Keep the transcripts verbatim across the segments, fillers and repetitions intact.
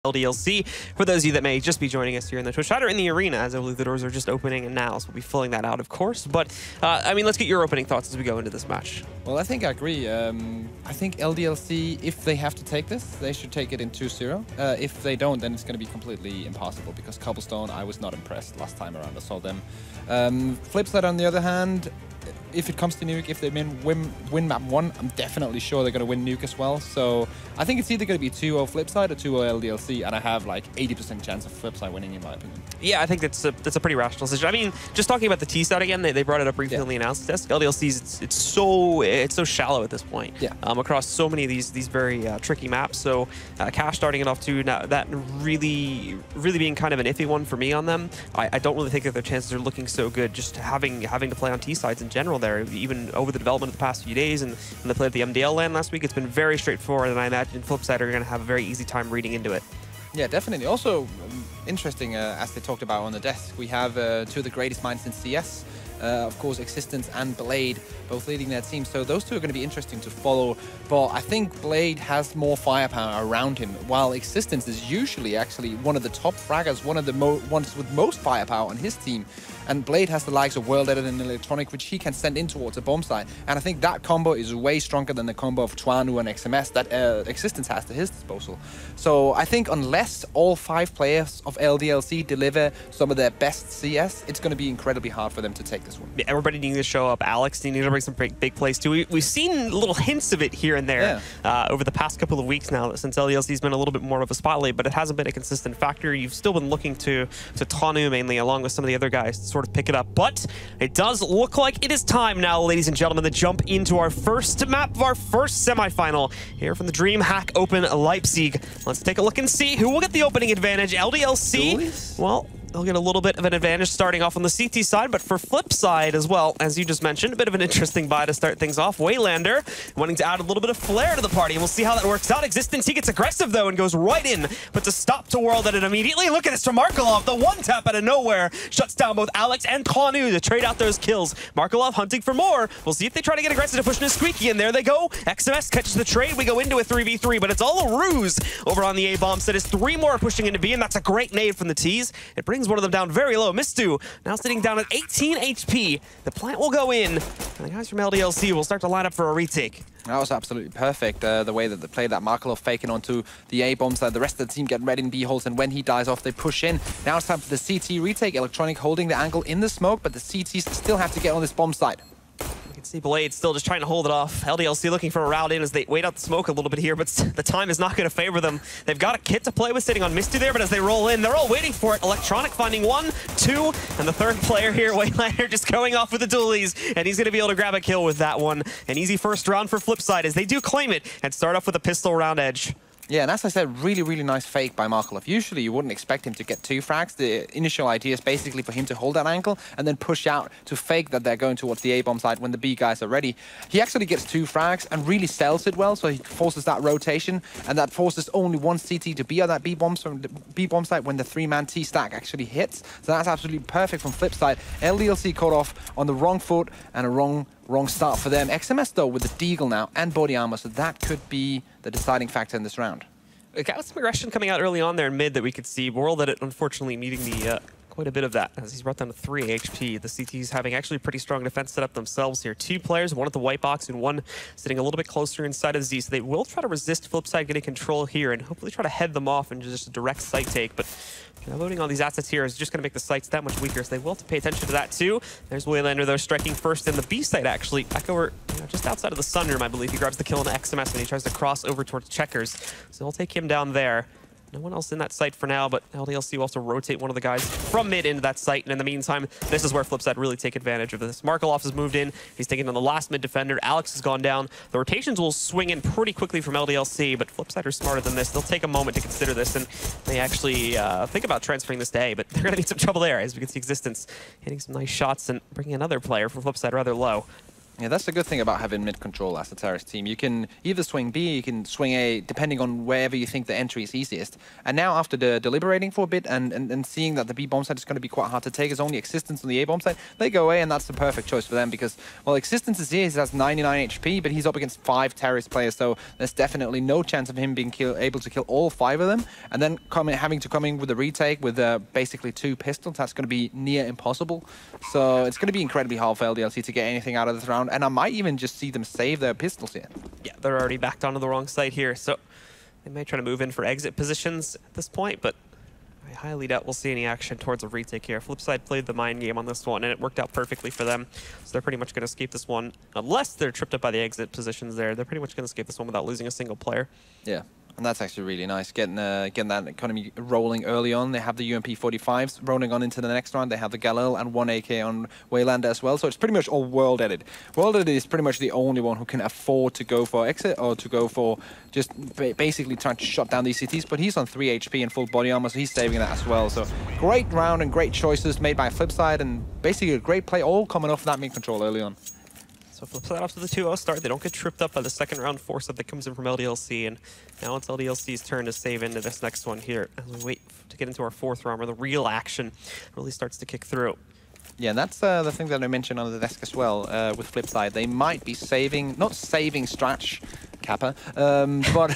L D L C. For those of you that may just be joining us here in the Twitch chat or in the arena, as I believe the doors are just opening and now, so we'll be filling that out, of course. But, uh, I mean, let's get your opening thoughts as we go into this match. Well, I think I agree. Um, I think L D L C, if they have to take this, they should take it in two zero. Uh, if they don't, then it's going to be completely impossible, because Cobblestone, I was not impressed last time around I saw them. Um, Flipside, on the other hand, if it comes to Nuke, if they win, win, win map one, I'm definitely sure they're going to win Nuke as well. So I think it's either going to be two zero Flipside or two zero L D L C, and I have like eighty percent chance of Flipside winning, in my opinion. Yeah, I think that's a, that's a pretty rational decision. I mean, just talking about the T side again, they, they brought it up briefly yeah. in the announced test. L D L C's, it's, it's so it's so shallow at this point. Yeah. Um, across so many of these these very uh, tricky maps. So uh, Cash starting it off too, now that really really being kind of an iffy one for me on them. I, I don't really think that their chances are looking so good. Just having having to play on T sides in general there, even over the development of the past few days, and when they played at the M D L LAN last week, it's been very straightforward, and I imagine Flipside are going to have a very easy time reading into it. Yeah, definitely. Also, um, interesting, uh, as they talked about on the desk, we have uh, two of the greatest minds in C S. Uh, of course, Existence and Blade both leading their team. So those two are going to be interesting to follow. But I think Blade has more firepower around him, while Existence is usually actually one of the top fraggers, one of the mo ones with most firepower on his team. And Blade has the likes of World Edit and Electronic, which he can send in towards a bomb site. And I think that combo is way stronger than the combo of Twanu and X M S that uh, Existence has to his disposal. So I think unless all five players of L D L C deliver some of their best C S, it's going to be incredibly hard for them to take this one. Yeah, everybody needing to show up. Alex needing to bring some big, big plays too. We, we've seen little hints of it here and there yeah. uh, over the past couple of weeks now, since L D L C's been a little bit more of a spotlight, but it hasn't been a consistent factor. You've still been looking to, to Tanu mainly, along with some of the other guys, to sort of pick it up. But it does look like it is time now, ladies and gentlemen, to jump into our first map of our first semifinal here from the DreamHack Open Leipzig. Let's take a look and see who will get the opening advantage. L D L C, Julius? Well, they'll get a little bit of an advantage starting off on the C T side, but for Flipside as well, as you just mentioned, a bit of an interesting buy to start things off. Waylander wanting to add a little bit of flair to the party, and we'll see how that works out. Existence, he gets aggressive though and goes right in, but to stop to World Edit immediately. Look at this from Markelov, the one tap out of nowhere shuts down both Alex and Tanu to trade out those kills. Markelov hunting for more. We'll see if they try to get aggressive to push Nisqueaky in. There they go. X M S catches the trade. We go into a three v three, but it's all a ruse over on the A bomb. So it is three more pushing into B, and that's a great nade from the T's. It brings one of them down very low. Mistu now sitting down at eighteen H P. The plant will go in, and the guys from L D L C will start to line up for a retake. That was absolutely perfect, uh, the way that they played that. Markelov faking onto the A bombs, uh, the rest of the team get ready in B holes, and when he dies off, they push in. Now it's time for the C T retake. Electronic holding the angle in the smoke, but the C Ts still have to get on this bomb site. You can see Blade still just trying to hold it off. L D L C looking for a route in as they wait out the smoke a little bit here, but the time is not going to favor them. They've got a kit to play with sitting on Misty there, but as they roll in, they're all waiting for it. Electronic finding one, two, and the third player here, Waylander, just going off with the dualies, and he's going to be able to grab a kill with that one. An easy first round for Flipside as they do claim it and start off with a pistol round edge. Yeah, and as I said, really, really nice fake by Markelov. Usually you wouldn't expect him to get two frags. The initial idea is basically for him to hold that angle and then push out to fake that they're going towards the A-bomb side when the B guys are ready. He actually gets two frags and really sells it well, so he forces that rotation, and that forces only one C T to be on that B-bomb B-bomb site when the three-man T-stack actually hits. So that's absolutely perfect from Flipside. L D L C caught off on the wrong foot and a wrong Wrong start for them. X M S, though, with the Deagle now and body armor, so that could be the deciding factor in this round. We got some aggression coming out early on there in mid that we could see. World Edit, unfortunately, needing the uh, quite a bit of that as he's brought down to three H P. The C Ts having actually pretty strong defense set up themselves here. Two players, one at the white box and one sitting a little bit closer inside of Z. So they will try to resist Flipside getting control here and hopefully try to head them off and just a direct site take. But you know, loading all these assets here is just going to make the sites that much weaker, so they will have to pay attention to that too. There's Waylander, though, striking first in the B site, actually. Back over, you know, just outside of the Sunroom, I believe. He grabs the kill on the X M S and he tries to cross over towards Checkers. So he'll take him down there. No one else in that site for now, but L D L C will also rotate one of the guys from mid into that site. And in the meantime, this is where Flipside really take advantage of this. Markelov has moved in. He's taking on the last mid defender. Alex has gone down. The rotations will swing in pretty quickly from L D L C, but Flipside are smarter than this. They'll take a moment to consider this, and they actually uh, think about transferring this to A, but they're going to need some trouble there, as we can see Existence hitting some nice shots and bringing another player from Flipside rather low. Yeah, that's the good thing about having mid-control as a Terrace team. You can either swing B, you can swing A, depending on wherever you think the entry is easiest. And now after the deliberating for a bit and, and, and seeing that the B bomb site is going to be quite hard to take, it's only Existence on the A bomb site, they go away, and that's the perfect choice for them because, well, Existence is here, he has ninety-nine H P, but he's up against five Terrace players, so there's definitely no chance of him being kill, able to kill all five of them. And then coming, having to come in with a retake with uh, basically two pistols, that's going to be near impossible. So it's going to be incredibly hard for L D L C to get anything out of this round, and I might even just see them save their pistols here. Yeah, they're already backed onto the wrong side here, so they may try to move in for exit positions at this point, but I highly doubt we'll see any action towards a retake here. Flipside played the mind game on this one, and it worked out perfectly for them, so they're pretty much going to escape this one. Unless they're tripped up by the exit positions there, they're pretty much going to escape this one without losing a single player. Yeah. And that's actually really nice, getting uh, getting that economy rolling early on. They have the U M P forty-fives rolling on into the next round. They have the Galil and one A K on Waylander as well. So it's pretty much all World Edit. World Edit is pretty much the only one who can afford to go for exit or to go for just ba basically trying to shut down these C Ts. But he's on three H P and full body armor, so he's saving that as well. So great round and great choices made by Flipside, and basically a great play all coming off that mid-control early on. So Flipside off to the two oh start. They don't get tripped up by the second round force-up that comes in from L D L C, and now it's L D L C's turn to save into this next one here as we wait to get into our fourth round where the real action really starts to kick through. Yeah, and that's uh, the thing that I mentioned on the desk as well uh, with Flipside. They might be saving, not saving Stratch, Kappa, um, but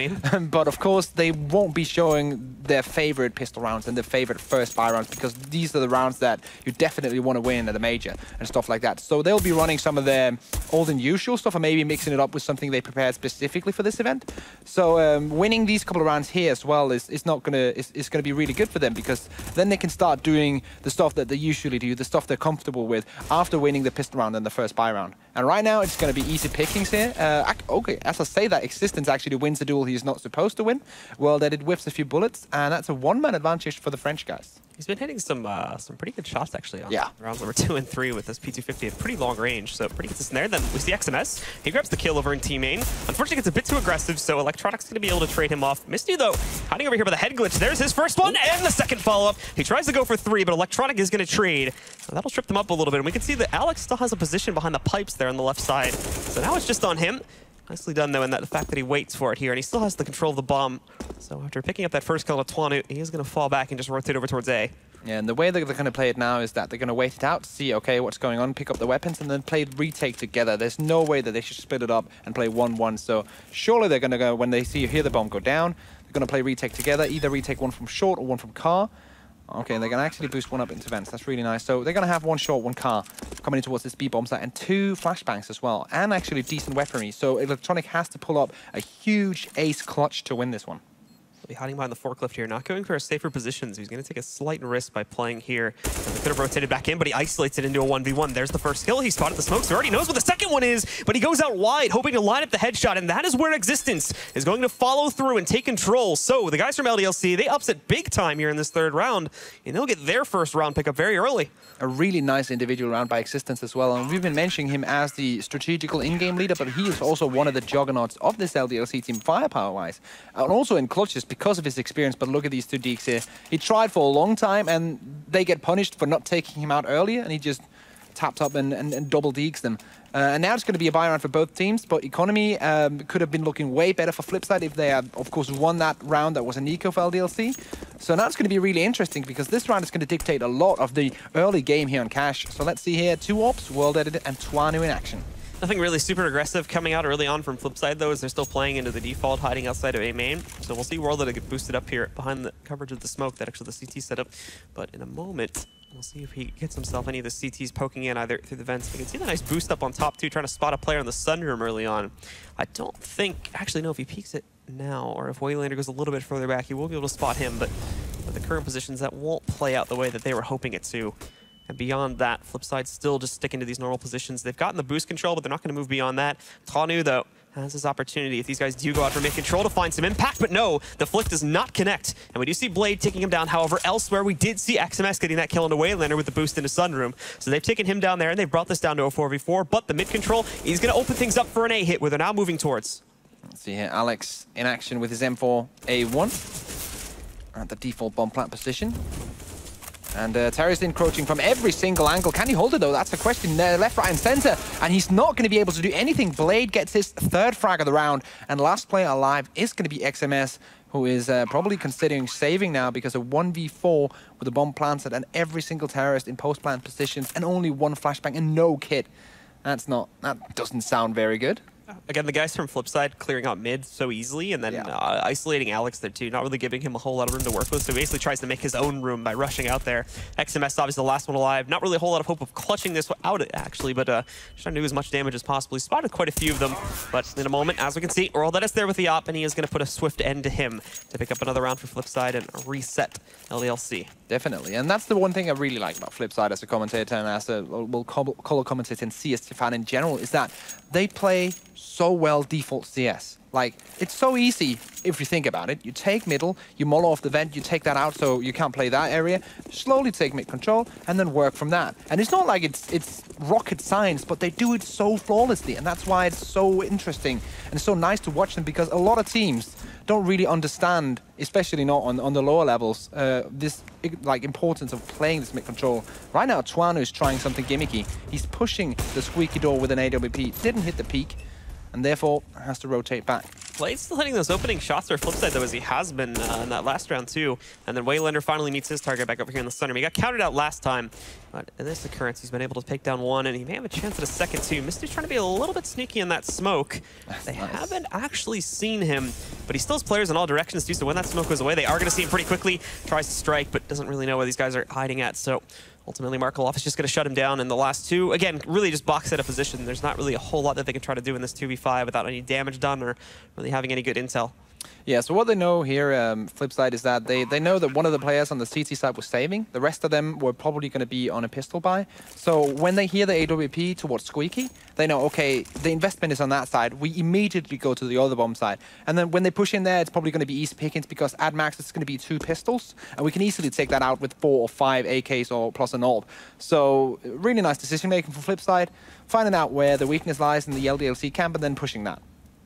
but of course they won't be showing their favorite pistol rounds and their favorite first buy rounds, because these are the rounds that you definitely want to win at a major and stuff like that. So they'll be running some of their old and usual stuff, or maybe mixing it up with something they prepared specifically for this event. So um, winning these couple of rounds here as well is, is not gonna is, is gonna be really good for them, because then they can start doing the stuff that they usually do, the stuff they're comfortable with after winning the pistol round and the first buy round. And right now it's going to be easy pickings here. Uh, okay, as I say that, Existence actually wins the duel he's not supposed to win. World Edit whiffs a few bullets, and that's a one-man advantage for the French guys. He's been hitting some uh, some pretty good shots, actually, on yeah. rounds number two and three with this P two fifty at pretty long range, so pretty consistent there. Then we see X M S. He grabs the kill over in Team Main. Unfortunately, gets a bit too aggressive, so Electronic's going to be able to trade him off. Misty, though, hiding over here by the head glitch. There's his first one, and the second follow-up. He tries to go for three, but Electronic is going to trade. So that'll trip them up a little bit, and we can see that Alex still has a position behind the pipes there on the left side. So now it's just on him. Nicely done, though, in that the fact that he waits for it here, and he still has the control of the bomb. So after picking up that first kill on Twanu, he is going to fall back and just rotate over towards A. Yeah, and the way that they're going to play it now is that they're going to wait it out, see, okay, what's going on, pick up the weapons, and then play retake together. There's no way that they should split it up and play one one. So surely they're going to go, when they see hear the bomb go down, they're going to play retake together, either retake one from short or one from car. Okay, they're going to actually boost one up into vents. That's really nice. So they're going to have one short, one car coming in towards this B-bomb site, and two flashbangs as well, and actually decent weaponry. So Electronic has to pull up a huge ace clutch to win this one. He'll be hiding behind the forklift here, not going for safer positions. He's going to take a slight risk by playing here. He could have rotated back in, but he isolates it into a one v one. There's the first kill. He spotted the smokes. He already knows what the second one is, but he goes out wide, hoping to line up the headshot, and that is where Existence is going to follow through and take control. So the guys from L D L C, they upset big time here in this third round, and they'll get their first round pickup very early. A really nice individual round by Existence as well, and we've been mentioning him as the strategical in-game leader, but he is also one of the juggernauts of this L D L C team firepower-wise, and also in clutches because of his experience. But look at these two deeks here. He tried for a long time, and they get punished for not taking him out earlier, and he just tapped up and, and, and double deeks them. Uh, and now it's going to be a buy round for both teams, but Economy um, could have been looking way better for Flipside if they had, of course, won that round that was an eco for L D L C. So now it's going to be really interesting, because this round is going to dictate a lot of the early game here on Cash. So let's see here, two ops, World Edit, and Twanu in action. Nothing really super aggressive coming out early on from Flipside, though, as they're still playing into the default, hiding outside of A main. So we'll see World Edit get boosted up here behind the coverage of the smoke that actually the C T set up. But in a moment, we'll see if he gets himself any of the C Ts poking in either through the vents. We can see the nice boost up on top, too, trying to spot a player in the sunroom early on. I don't think, actually, no, if he peeks it now, or if Waylander goes a little bit further back, he will be able to spot him. But with the current positions, that won't play out the way that they were hoping it to. And beyond that, Flipside's still just sticking to these normal positions. They've gotten the boost control, but they're not going to move beyond that. Twanu, though, has his opportunity if these guys do go out for mid-control to find some impact, but no, the flick does not connect. And we do see Blade taking him down. However, elsewhere, we did see X M S getting that kill into Waylander with the boost into Sunroom. So they've taken him down there, and they've brought this down to a four v four, but the mid-control is going to open things up for an A hit, where they're now moving towards. Let's see here, Alex in action with his M four A one at the default bomb plant position. And uh, Terrorist encroaching from every single angle. Can he hold it, though? That's the question. Uh, left, right, and center. And he's not going to be able to do anything. Blade gets his third frag of the round. And last player alive is going to be X M S, who is uh, probably considering saving now because of one v four with a bomb planted and every single Terrorist in post-plant positions and only one flashbang and no kit. That's not... That doesn't sound very good. Again, the guys from Flipside clearing out mid so easily and then yeah. uh, isolating Alex there too, not really giving him a whole lot of room to work with, so he basically tries to make his own room by rushing out there. X M S obviously the last one alive, not really a whole lot of hope of clutching this out actually, but uh, trying to do as much damage as possible. He spotted quite a few of them, but in a moment, as we can see, Royal is there with the op, and he is going to put a swift end to him to pick up another round for Flipside and reset L D L C. Definitely, and that's the one thing I really like about Flipside as a commentator and as a well, color commentator and C S fan in general, is that they play so well default C S. Like, it's so easy if you think about it. You take middle, you mull off the vent, you take that out so you can't play that area, slowly take mid control, and then work from that. And it's not like it's it's rocket science, but they do it so flawlessly, and that's why it's so interesting and it's so nice to watch them, because a lot of teams don't really understand, especially not on, on the lower levels, uh, this like importance of playing this mid control. Right now, Tuano is trying something gimmicky. He's pushing the squeaky door with an A W P, didn't hit the peak, and therefore has to rotate back. Blade's still hitting those opening shots or Flipside, though, as he has been uh, in that last round, too. And then Waylander finally meets his target back over here in the center. He got counted out last time, but in this occurrence, he's been able to take down one, and he may have a chance at a second, too. Misty's trying to be a little bit sneaky in that smoke. That's they nice. haven't actually seen him, but he still has players in all directions, too, so when that smoke goes away, they are going to see him pretty quickly. Tries to strike, but doesn't really know where these guys are hiding at, so... Ultimately, Markelov is just going to shut him down in the last two. Again, really just box set a position. There's not really a whole lot that they can try to do in this two v five without any damage done or really having any good intel. Yeah, so what they know here, um, Flipside, is that they, they know that one of the players on the C T side was saving. The rest of them were probably going to be on a pistol buy. So when they hear the A W P towards Squeaky, they know, okay, the investment is on that side. We immediately go to the other bomb side. And then when they push in there, it's probably going to be easy pickings because at max it's going to be two pistols. And we can easily take that out with four or five A Ks or plus an AWP. So really nice decision making from Flipside, finding out where the weakness lies in the L D L C camp and then pushing that.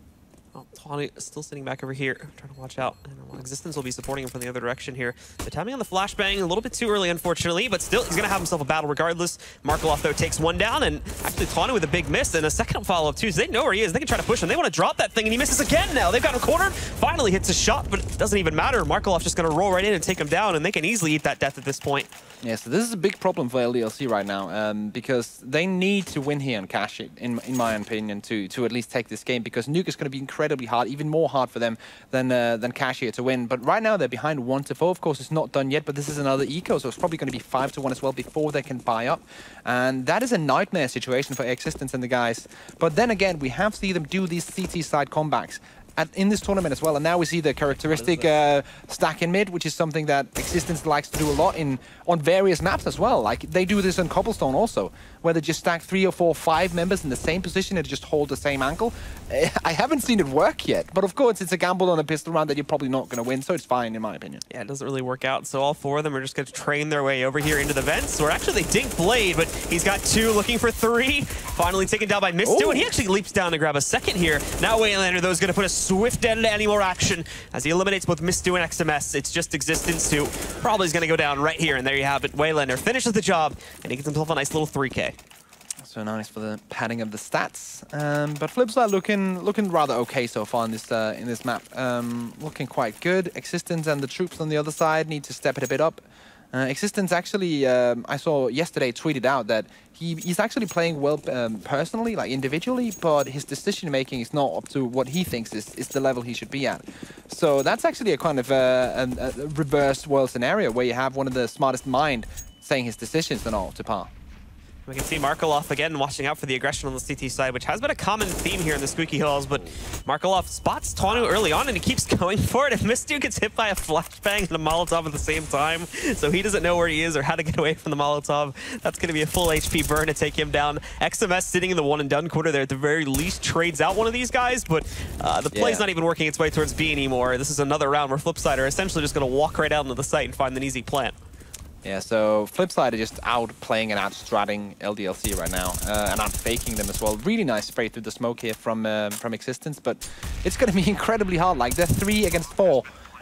Oh, Tawny still sitting back over here, trying to watch out. And Existence will be supporting him from the other direction here. The timing on the flashbang, a little bit too early, unfortunately, but still, he's going to have himself a battle regardless. Markelov, though, takes one down, and actually Tawny with a big miss and a second follow-up, too, so they know where he is. They can try to push him. They want to drop that thing, and he misses again now. They've got him cornered. Finally hits a shot, but it doesn't even matter. Markelov's just going to roll right in and take him down, and they can easily eat that death at this point. Yeah, so this is a big problem for L D L C right now, um, because they need to win here and cash it, in, in my opinion, to to at least take this game, because Nuke is going to be incredibly hard, even more hard for them than uh, than cash here to win. But right now they're behind one to four. Of course, it's not done yet, but this is another eco, so it's probably going to be five to one as well before they can buy up. And that is a nightmare situation for Existence and the guys. But then again, we have seen them do these C T side comebacks At, in this tournament as well, and now we see the characteristic uh, stack in mid, which is something that Existence likes to do a lot in on various maps as well. Like they do this on Cobblestone also, where they just stack three or four, five members in the same position and just hold the same angle. I haven't seen it work yet, but of course it's a gamble on a pistol round that you're probably not going to win, so it's fine in my opinion. Yeah, it doesn't really work out, so all four of them are just going to train their way over here into the vents, where actually they dink Blade, but he's got two looking for three. Finally taken down by Mistu, and he actually leaps down to grab a second here. Now Waylander, though, is going to put a swift end to any more action as he eliminates both Mistu and X M S. It's just Existence who probably is going to go down right here, and there you have it. Waylander finishes the job, and he gets himself a nice little three K. So nice for the padding of the stats, um, but Flipside looking looking rather okay so far in this uh, in this map. Um, looking quite good. Existence and the troops on the other side need to step it a bit up. Uh, Existence actually, um, I saw yesterday tweeted out that he, he's actually playing well um, personally, like individually, but his decision making is not up to what he thinks is, is the level he should be at. So that's actually a kind of uh, a, a reverse world scenario where you have one of the smartest mind saying his decisions are not to par. We can see Markelov again watching out for the aggression on the C T side, which has been a common theme here in the Squeaky Hills, but Markelov spots Tawnu early on and he keeps going for it. If Mistu gets hit by a flashbang and a Molotov at the same time, so he doesn't know where he is or how to get away from the Molotov, that's going to be a full H P burn to take him down. X M S sitting in the one and done quarter there at the very least trades out one of these guys, but uh, the play's yeah. not even working its way towards B anymore. This is another round where Flipside are essentially just going to walk right out into the site and find an easy plant. Yeah, so Flipside are just out playing and out stratting L D L C right now, uh, and out faking them as well. Really nice spray through the smoke here from uh, from Existence, but it's going to be incredibly hard. Like they're three against four,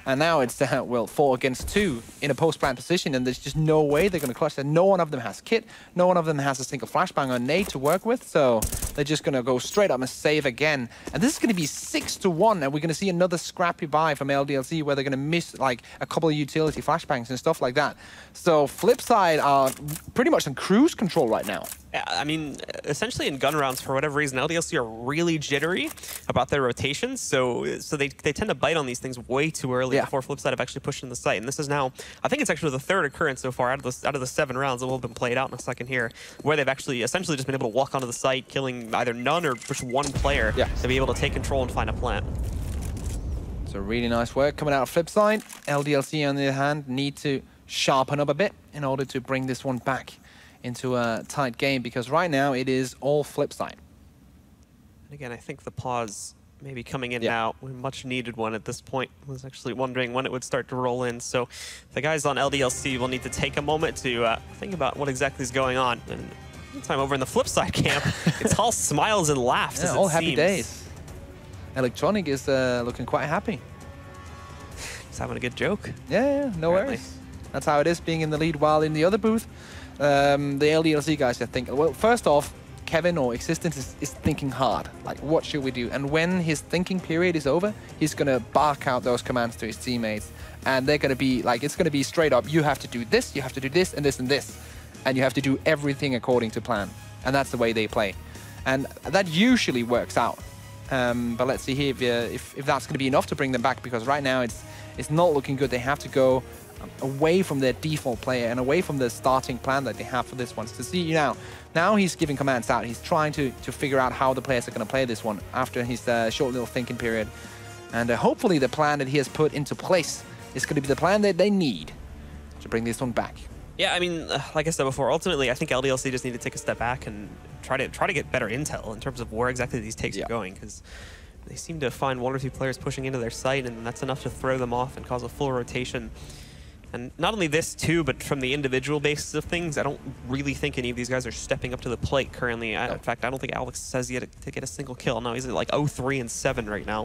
And now it's, uh, well, four against two in a post-plant position, and there's just no way they're going to clutch that. No one of them has kit. No one of them has a single flashbang or nade to work with, so they're just going to go straight up and save again. And this is going to be six to one, and we're going to see another scrappy buy from L D L C where they're going to miss, like, a couple of utility flashbangs and stuff like that. So Flipside are pretty much on cruise control right now. Yeah, I mean, essentially in gun rounds, for whatever reason, L D L C are really jittery about their rotations, so so they, they tend to bite on these things way too early yeah. before Flipside have actually pushed in the site. And this is now, I think it's actually the third occurrence so far out of the, out of the seven rounds that will have been played out in a second here, where they've actually essentially just been able to walk onto the site, killing either none or just one player yeah. to be able to take control and find a plant. So really nice work coming out of Flipside. L D L C, on the other hand, need to sharpen up a bit in order to bring this one back into a tight game, because right now it is all Flipside. And again, I think the pause maybe coming in yeah. now, a much needed one at this point. I was actually wondering when it would start to roll in. So the guys on L D L C will need to take a moment to uh, think about what exactly is going on. And meantime, over in the Flipside camp, it's all smiles and laughs. Yeah, as all it happy seems. days. Electronic is uh, looking quite happy. He's having a good joke. Yeah, yeah, no Apparently. worries. That's how it is, being in the lead, while in the other booth, Um, the L D L C guys are thinking, well, first off, Kevin or Existence is, is thinking hard. Like, what should we do? And when his thinking period is over, he's going to bark out those commands to his teammates. And they're going to be like, it's going to be straight up, you have to do this, you have to do this, and this, and this. And you have to do everything according to plan. And that's the way they play. And that usually works out. Um, but let's see here if, uh, if, if that's going to be enough to bring them back, because right now it's, it's not looking good. They have to go away from their default player and away from the starting plan that they have for this one. So see now, now he's giving commands out. He's trying to, to figure out how the players are going to play this one after his uh, short little thinking period. And uh, hopefully the plan that he has put into place is going to be the plan that they need to bring this one back. Yeah, I mean, uh, like I said before, ultimately I think L D L C just need to take a step back and try to try to get better intel in terms of where exactly these takes yeah. are going, because they seem to find one or two players pushing into their site, and that's enough to throw them off and cause a full rotation. And not only this too, but from the individual basis of things, I don't really think any of these guys are stepping up to the plate currently. I, in fact, I don't think Alex says yet to get a single kill. No, he's at like oh three and seven right now.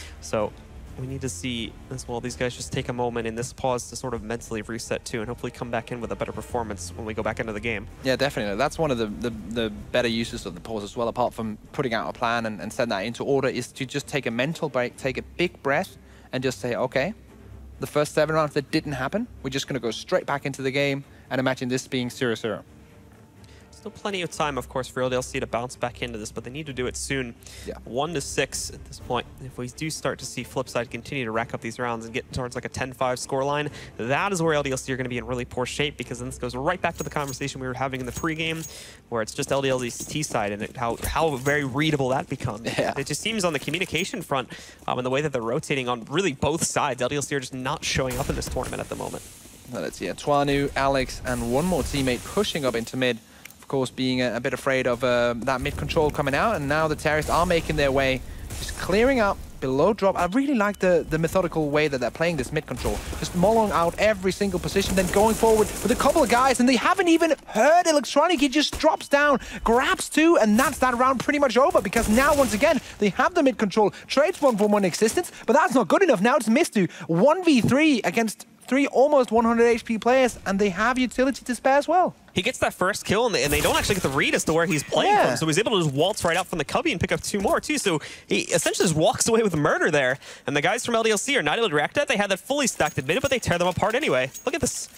So we need to see as well these guys just take a moment in this pause to sort of mentally reset too, and hopefully come back in with a better performance when we go back into the game. Yeah, definitely. That's one of the, the, the better uses of the pause as well, apart from putting out a plan and, and setting that into order, is to just take a mental break, take a big breath, and just say, okay, the first seven rounds that didn't happen, we're just going to go straight back into the game and imagine this being zero zero. Still plenty of time, of course, for L D L C to bounce back into this, but they need to do it soon. Yeah. One to six at this point. If we do start to see Flipside continue to rack up these rounds and get towards like a ten five scoreline, that is where L D L C are going to be in really poor shape, because then this goes right back to the conversation we were having in the pregame, where it's just L D L C's T side and it, how how very readable that becomes. Yeah. It just seems on the communication front um, and the way that they're rotating on really both sides, L D L C are just not showing up in this tournament at the moment. Well, let's see, Twanu, Alex, and one more teammate pushing up into mid. Of course, being a, a bit afraid of uh, that mid control coming out, and now the terrorists are making their way, just clearing up below drop. I really like the, the methodical way that they're playing this mid control, just mauling out every single position, then going forward with a couple of guys, and they haven't even heard Electronic. He just drops down, grabs two, and that's that round pretty much over, because now, once again, they have the mid control. Trades one for one Existence, but that's not good enough. Now it's Mistu, one v three against three almost one hundred H P players, and they have utility to spare as well. He gets that first kill, and they, and they don't actually get the read as to where he's playing yeah. from, so he's able to just waltz right out from the cubby and pick up two more, too. So he essentially just walks away with murder there, and the guys from L D L C are not able to react to that. They had that fully stacked at mid, but they tear them apart anyway. Look at this.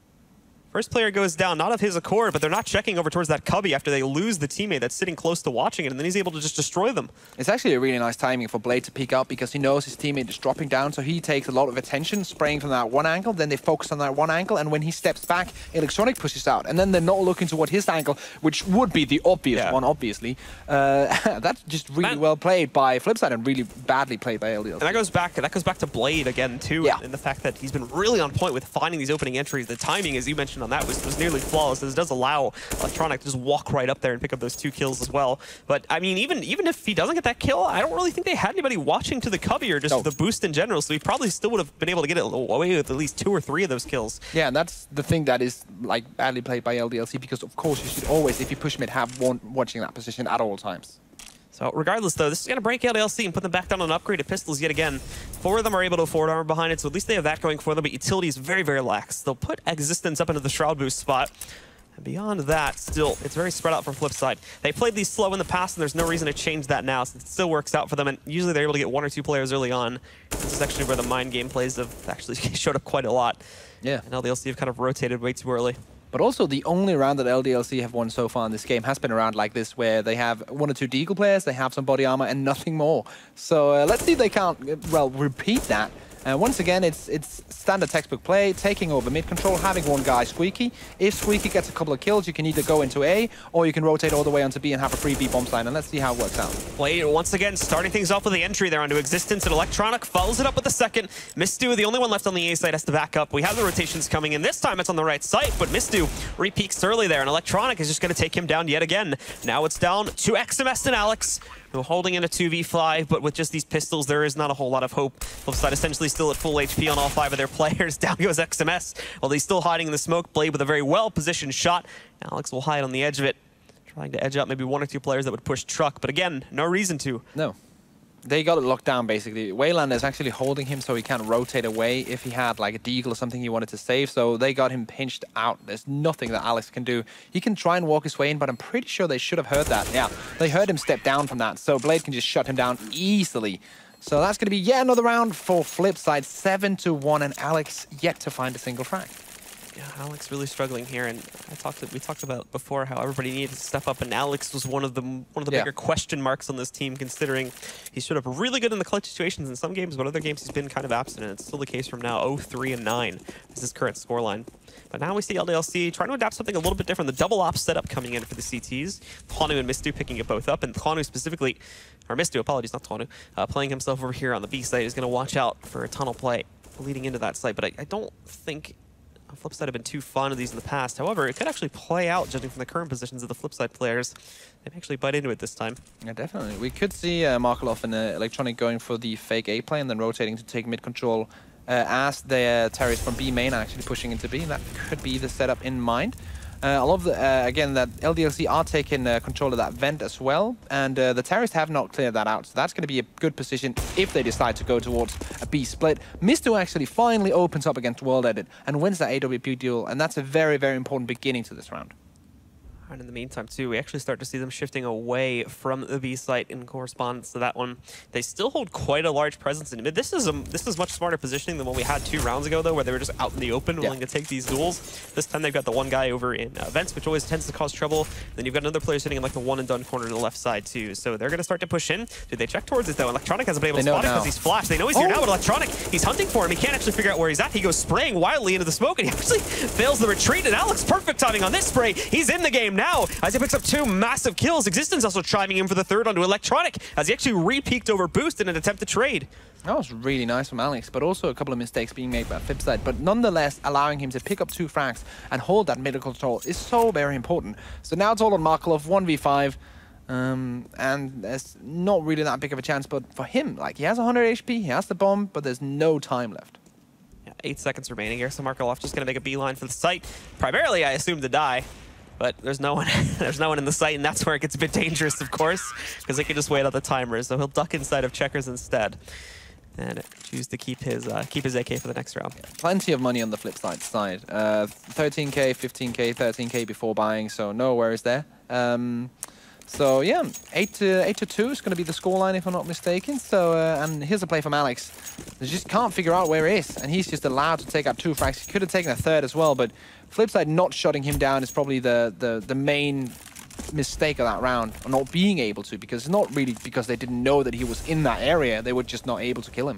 First player goes down, not of his accord, but they're not checking over towards that cubby after they lose the teammate that's sitting close to watching it, and then he's able to just destroy them. It's actually a really nice timing for Blade to peek out, because he knows his teammate is dropping down, so he takes a lot of attention, spraying from that one angle, then they focus on that one angle, and when he steps back, Electronic pushes out, and then they're not looking toward his angle, which would be the obvious yeah. one, obviously. Uh, that's just really Man. well played by Flipside, and really badly played by L D L C. And that goes back, that goes back to Blade again, too, yeah. and the fact that he's been really on point with finding these opening entries. The timing, as you mentioned on that, was, was nearly flawless. This does allow Electronic to just walk right up there and pick up those two kills as well. But I mean, even even if he doesn't get that kill, I don't really think they had anybody watching to the cubby or just no. the boost in general. So he probably still would have been able to get it away with at least two or three of those kills. Yeah, and that's the thing that is like badly played by L D L C, because of course you should always, if you push mid, have one watching that position at all times. So regardless, though, this is going to break L D L C and put them back down on upgraded pistols yet again. Four of them are able to afford armor behind it, so at least they have that going for them, but utility is very, very lax. They'll put Existence up into the Shroud Boost spot. And beyond that, still, it's very spread out from Flipside. They played these slow in the past, and there's no reason to change that now, since it still works out for them, and usually they're able to get one or two players early on. This is actually where the mind game plays have actually showed up quite a lot. Yeah. And L D L C have kind of rotated way too early. But also, the only round that L D L C have won so far in this game has been a round like this, where they have one or two Deagle players, they have some body armor, and nothing more. So uh, let's see if they can't, well, repeat that. Uh, once again, it's it's standard textbook play, taking over mid control, having one guy Squeaky. If Squeaky gets a couple of kills, you can either go into A, or you can rotate all the way onto B and have a free B bomb sign, and let's see how it works out. Blade, once again, starting things off with the entry there onto Existence, and Electronic follows it up with the second. Mistu, the only one left on the A side, has to back up. We have the rotations coming in. This time it's on the right side, but Mistu re-peeks early there, and Electronic is just going to take him down yet again. Now it's down to X M S and Alex, who are holding in a two v five, but with just these pistols, there is not a whole lot of hope. Flipside essentially still at full H P on all five of their players. Down goes X M S, while he's still hiding in the smoke. Blade with a very well-positioned shot. Alex will hide on the edge of it, trying to edge out maybe one or two players that would push Truck, but again, no reason to. No. They got it locked down, basically. Wayland is actually holding him so he can't rotate away if he had like a Deagle or something he wanted to save, so they got him pinched out. There's nothing that Alex can do. He can try and walk his way in, but I'm pretty sure they should have heard that. Yeah, they heard him step down from that, so Blade can just shut him down easily. So that's going to be yet another round for Flipside, seven to one, and Alex yet to find a single frag. Yeah, Alex really struggling here, and I talked to, we talked about before how everybody needed to step up, and Alex was one of the one of the yeah. bigger question marks on this team, considering he showed up really good in the clutch situations in some games, but other games he's been kind of absent, and it's still the case from now. oh three and nine is his current scoreline. But now we see L D L C trying to adapt something a little bit different. The double op setup coming in for the C Ts. Tonu and Mistu picking it both up, and Tonu specifically, or Mistu, apologies, not Tonu, uh, playing himself over here on the B side is going to watch out for a tunnel play leading into that site, but I, I don't think Flipside have been too fond of these in the past. However, it could actually play out, judging from the current positions of the Flipside players. They may actually bite into it this time. Yeah, definitely. We could see uh, Markelov and uh, Electronic going for the fake A play and then rotating to take mid control uh, as the uh, terrorists from B main are actually pushing into B. That could be the setup in mind. Uh, I love, the, uh, again, that L D L C are taking uh, control of that vent as well, and uh, the terrorists have not cleared that out, so that's going to be a good position if they decide to go towards a B split. Mistu actually finally opens up against World Edit and wins that A W P duel, and that's a very, very important beginning to this round. And in the meantime, too, we actually start to see them shifting away from the B site in correspondence to that one. They still hold quite a large presence in mid. This is a, this is much smarter positioning than what we had two rounds ago, though, where they were just out in the open, willing yeah. to take these duels. This time they've got the one guy over in uh, vents, which always tends to cause trouble. Then you've got another player sitting in like the one and done corner to the left side, too. So they're going to start to push in. Do they check towards it, though? Electronic hasn't been able to spot it because he's flashed. They know he's oh. here now, but Electronic, he's hunting for him. He can't actually figure out where he's at. He goes spraying wildly into the smoke, and he actually fails the retreat. And Alex, perfect timing on this spray. He's in the game now as he picks up two massive kills. Existence also chiming in for the third onto Electronic as he actually re-peeked over Boost in an attempt to trade. That was really nice from Alex, but also a couple of mistakes being made by Flipside. But nonetheless, allowing him to pick up two frags and hold that middle control is so very important. So now it's all on Markelov, one v five. Um, and there's not really that big of a chance, but for him, like, he has one hundred H P, he has the bomb, but there's no time left. Yeah, eight seconds remaining here, so Markelov just going to make a beeline for the site. Primarily, I assume, to die. But there's no one there's no one in the site, and that's where it gets a bit dangerous, of course, because they can just wait out the timers. So he'll duck inside of Checkers instead, and choose to keep his uh, keep his A K for the next round. Plenty of money on the Flipside side. Uh, thirteen K, fifteen K, thirteen K before buying, so no worries there. Um, so yeah, eight to eight to two is going to be the scoreline if I'm not mistaken. So uh, and here's a play from Alex. They just can't figure out where he is, and he's just allowed to take out two frags. He could have taken a third as well, but Flipside not shutting him down is probably the, the, the main mistake of that round, or not being able to, because it's not really because they didn't know that he was in that area, they were just not able to kill him.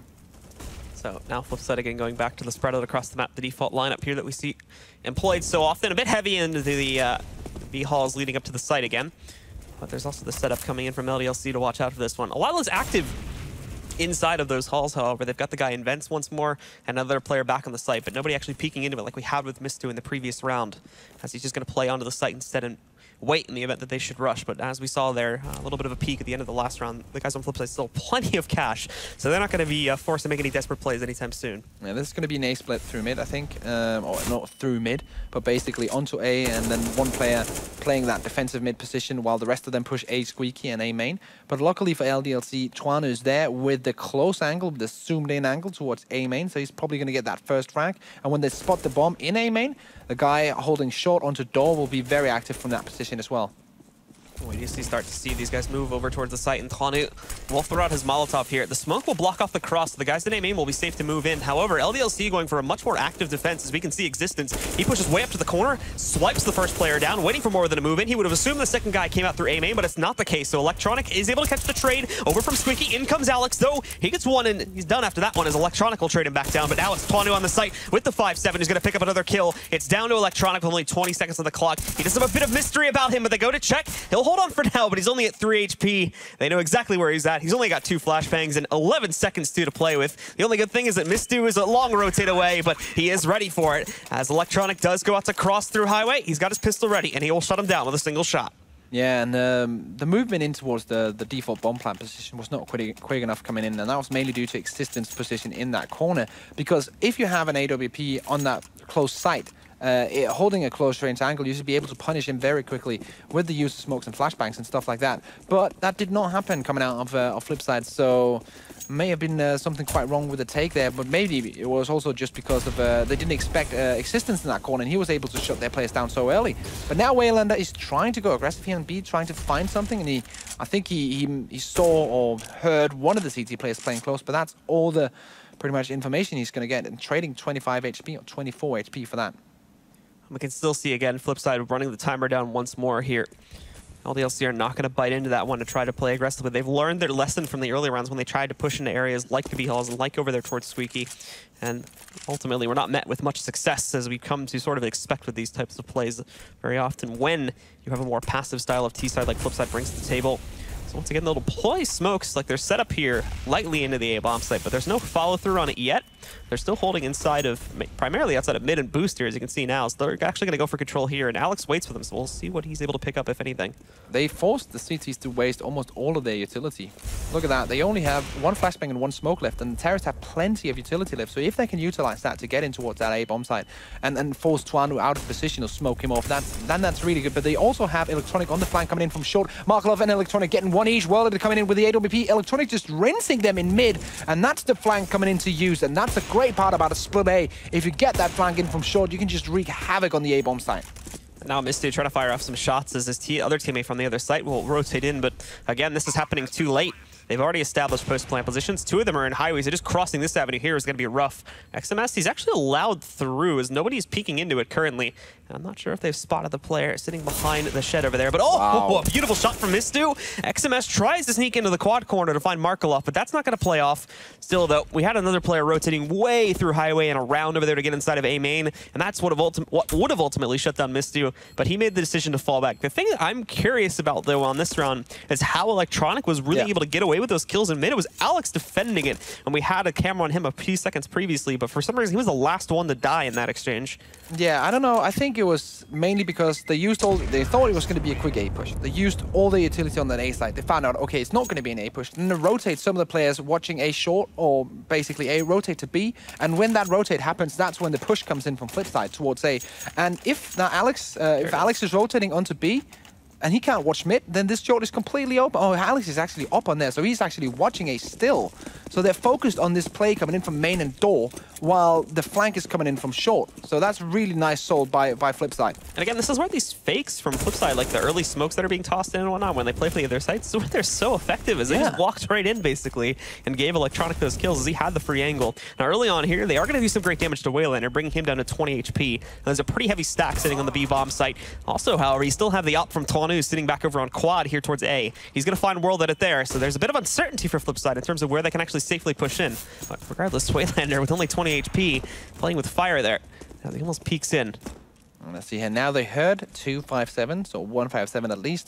So now Flipside again going back to the spread out across the map, the default lineup here that we see employed so often, a bit heavy into the uh, B halls leading up to the site again. But there's also the setup coming in from L D L C to watch out for this one. Awilo is active inside of those halls, however. They've got the guy in vents once more, and another player back on the site, but nobody actually peeking into it like we had with Mistu in the previous round, as he's just going to play onto the site instead and wait in the event that they should rush. But as we saw there, uh, a little bit of a peek at the end of the last round, the guys on Flipside still plenty of cash, so they're not going to be uh, forced to make any desperate plays anytime soon. Yeah, this is going to be an A split through mid, I think, um, or not through mid, but basically onto A, and then one player playing that defensive mid position while the rest of them push A Squeaky and A main. But luckily for L D L C, Twanu is there with the close angle, the zoomed in angle towards A main, so he's probably going to get that first frag. And when they spot the bomb in A main, the guy holding short onto door will be very active from that position as well. We just start to see these guys move over towards the site, and Twanu will throw out his Molotov here. The smoke will block off the cross, so the guys in A main will be safe to move in. However, L D L C going for a much more active defense, as we can see Existence. He pushes way up to the corner, swipes the first player down, waiting for more than a move in. He would have assumed the second guy came out through A main, but it's not the case. So Electronic is able to catch the trade over from Squeaky. In comes Alex, though. He gets one, and he's done after that one, as Electronic will trade him back down. But now it's Twanu on the site with the five seven. He's going to pick up another kill. It's down to Electronic with only twenty seconds on the clock. He does have a bit of mystery about him, but they go to check. He'll hold on for now, but he's only at three H P. They know exactly where he's at. He's only got two flashbangs and eleven seconds too to play with. The only good thing is that Mistu is a long rotate away, but he is ready for it. As Electronic does go out to cross through Highway, he's got his pistol ready, and he will shut him down with a single shot. Yeah, and um, the movement in towards the, the default bomb plant position was not quick, quick enough coming in, and that was mainly due to Existence position in that corner. Because if you have an A W P on that close site, Uh, it, holding a close range angle, you should be able to punish him very quickly with the use of smokes and flashbangs and stuff like that. But that did not happen coming out of, uh, of Flipside, so may have been uh, something quite wrong with the take there, but maybe it was also just because of uh, they didn't expect uh, Existence in that corner, and he was able to shut their players down so early. But now Waylander is trying to go aggressive here and B, trying to find something, and he, I think he, he, he saw or heard one of the C T players playing close, but that's all the pretty much information he's going to get, and trading twenty-five H P or twenty-four H P for that. We can still see, again, Flipside running the timer down once more here. L D L C are not going to bite into that one to try to play aggressively. They've learned their lesson from the early rounds when they tried to push into areas like the B halls and like over there towards Squeaky. And ultimately, we're not met with much success, as we come to sort of expect with these types of plays very often when you have a more passive style of T-side like Flipside brings to the table. So once again, they'll deploy smokes like they're set up here lightly into the A-bomb site, but there's no follow-through on it yet. They're still holding inside of, primarily outside of mid and booster, as you can see now. So they're actually going to go for control here, and Alex waits for them, so we'll see what he's able to pick up, if anything. They forced the C Ts to waste almost all of their utility. Look at that. They only have one flashbang and one smoke left, and the terrorists have plenty of utility left. So if they can utilize that to get in towards that A-bomb site and, and force Twanu out of position or smoke him off, that's, then that's really good. But they also have Electronic on the flank coming in from short. Markelov and Electronic getting one each. World coming in with the A W P. Electronic just rinsing them in mid, and that's the flank coming in to use, and that's the great part about a split A. If you get that flank in from short, you can just wreak havoc on the A-bomb site. Now Mistu trying to fire off some shots as his t other teammate from the other site will rotate in, but again, this is happening too late. They've already established post-plant positions. Two of them are in highways, so just crossing this avenue here is going to be rough. X M S, he's actually allowed through, as nobody's peeking into it currently. I'm not sure if they've spotted the player sitting behind the shed over there, but oh, wow. oh, a beautiful shot from Mistu. X M S tries to sneak into the quad corner to find Markelov, but that's not going to play off. Still, though, we had another player rotating way through highway and around over there to get inside of A main, and that's what, what would have ultimately shut down Mistu, but he made the decision to fall back. The thing that I'm curious about, though, on this round is how Electronic was really yeah. able to get away with those kills in mid. It was Alex defending it, and we had a camera on him a few seconds previously, but for some reason, he was the last one to die in that exchange. Yeah, I don't know. I think it was mainly because they used all, they thought it was going to be a quick A push. They used all the utility on that A side. They found out, okay, it's not going to be an A push. Then they rotate some of the players watching A short, or basically A rotate to B. And when that rotate happens, that's when the push comes in from Flipside towards A. And if now Alex, uh, if Alex is rotating onto B, and he can't watch mid, then this short is completely open. Oh, Alex is actually up on there, so he's actually watching A still. So they're focused on this play coming in from main and door, while the flank is coming in from short. So that's really nice sold by, by Flipside. And again, this is where these fakes from Flipside, like the early smokes that are being tossed in and whatnot, when they play for the other sites, so they're so effective, as they yeah. just walked right in, basically, and gave Electronic those kills, as he had the free angle. Now, early on here, they are going to do some great damage to Waylander, bringing him down to twenty H P. And there's a pretty heavy stack sitting on the B-bomb site. Also, however, you still have the op from Twanu sitting back over on quad here towards A. He's going to find World at it there, so there's a bit of uncertainty for Flipside in terms of where they can actually safely push in. But regardless, Waylander with only twenty H P, playing with fire there. Now he almost peeks in. Let's see here. Now they heard two five seven, so one five seven at least,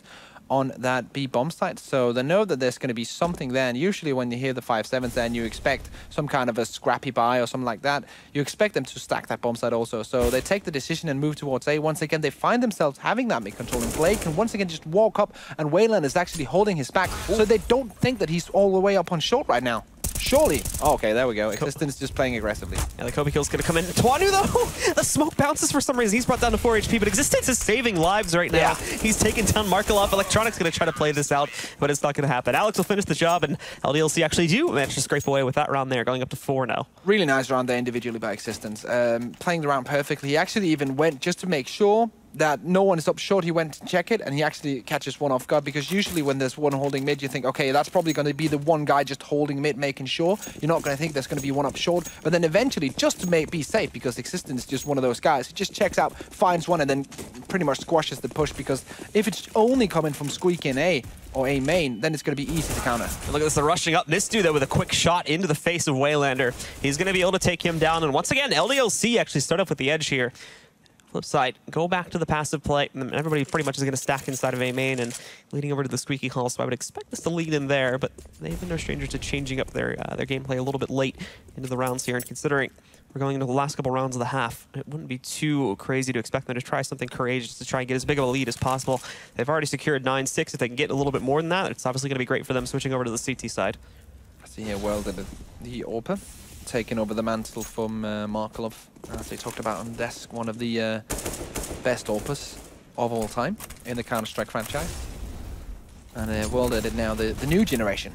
on that B bomb site. So they know that there's going to be something there. And usually when you hear the five sevens there and you expect some kind of a scrappy buy or something like that, you expect them to stack that bomb site also. So they take the decision and move towards A. Once again, they find themselves having that mid-control. And Blake can once again just walk up, and Wayland is actually holding his back. So they don't think that he's all the way up on short right now. Surely. Oh, okay, there we go. Existence just playing aggressively. Yeah, the Kobe kill's going to come in. Twanu, though, the smoke bounces for some reason. He's brought down to four H P, but Existence is saving lives right now. Yeah. He's taking down Markelov. Electronic's going to try to play this out, but it's not going to happen. Alex will finish the job, and L D L C actually do manage to scrape away with that round there, going up to four now. Really nice round there individually by Existence. Um, playing the round perfectly. He actually even went just to make sure that no one is up short. He went to check it, and he actually catches one off guard, because usually when there's one holding mid, you think, okay, that's probably going to be the one guy just holding mid, making sure. You're not going to think there's going to be one up short. But then eventually, just to make be safe, because Existence is just one of those guys, he just checks out, finds one, and then pretty much squashes the push, because if it's only coming from Squeak in A, or A main, then it's going to be easy to counter. And look at this, they're rushing up. Misdu, though, with a quick shot into the face of Waylander. He's going to be able to take him down. And once again, L D L C actually start off with the edge here. Flip side, go back to the passive play, and everybody pretty much is going to stack inside of A main and leading over to the Squeaky Hall, so I would expect this to lead in there, but they've been no strangers to changing up their uh, their gameplay a little bit late into the rounds here, and considering we're going into the last couple rounds of the half, it wouldn't be too crazy to expect them to try something courageous to try and get as big of a lead as possible. They've already secured nine six. If they can get a little bit more than that, it's obviously going to be great for them switching over to the C T side. I see here well that the Orpa taking over the mantle from uh, Markelov, as they talked about on the desk, one of the uh, best Orpas of all time in the Counter-Strike franchise. And uh, World Edit now, the, the new generation.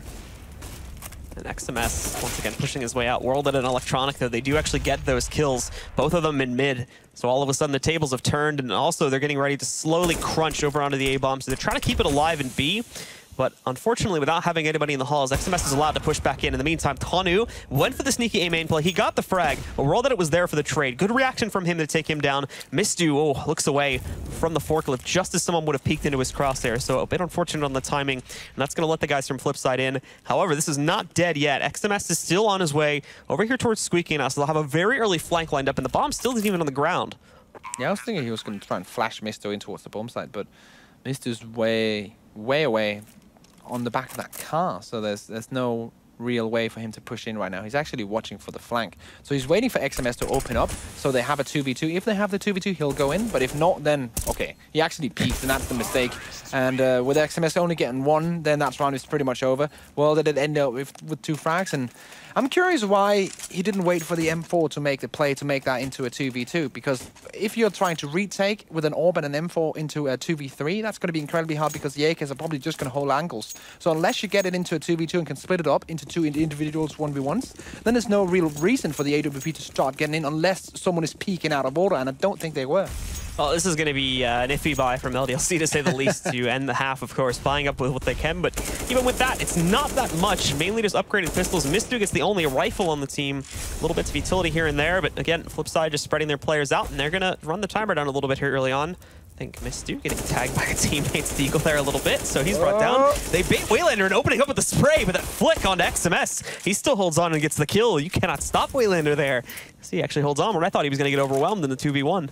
And X M S, once again, pushing his way out. World Edit and Electronic, though, they do actually get those kills, both of them in mid. So all of a sudden, the tables have turned, and also they're getting ready to slowly crunch over onto the A-bomb. So they're trying to keep it alive in B. But unfortunately, without having anybody in the halls, X M S is allowed to push back in. In the meantime, Twanu went for the sneaky A main play. He got the frag, but World Edit was there for the trade. Good reaction from him to take him down. Misdu, oh, looks away from the forklift just as someone would have peeked into his crosshair. So a bit unfortunate on the timing, and that's going to let the guys from Flipside in. However, this is not dead yet. X M S is still on his way over here towards Squeaky now, so they'll have a very early flank lined up, and the bomb still isn't even on the ground. Yeah, I was thinking he was going to try and flash Misto in towards the bomb site, but Misto's way, way away on the back of that car, so there's there's no real way for him to push in right now. He's actually watching for the flank. So he's waiting for X M S to open up, so they have a two v two. If they have the two v two, he'll go in, but if not, then, okay, he actually peeked, and that's the mistake. And uh, with X M S only getting one, then that round is pretty much over. Well, they did end up with, with two frags, and I'm curious why he didn't wait for the M four to make the play to make that into a two v two, because if you're trying to retake with an Orb and an M four into a two v three, that's going to be incredibly hard, because the A Ks are probably just going to hold angles. So unless you get it into a two v two and can split it up into two individuals one v ones, then there's no real reason for the A W P to start getting in unless someone is peeking out of order, and I don't think they were. Well, this is going to be uh, an iffy buy from L D L C, to say the least, to end the half, of course, buying up with what they can. But even with that, it's not that much. Mainly just upgraded pistols. Misdu gets the only rifle on the team. A little bits of utility here and there. But again, Flipside just spreading their players out, and they're going to run the timer down a little bit here early on. I think Misdu getting tagged by a teammate's Deagle there a little bit, so he's brought down. They bait Waylander and opening up with the spray, but that flick onto X M S. He still holds on and gets the kill. You cannot stop Waylander there. So he actually holds on, where I thought he was going to get overwhelmed in the two v one.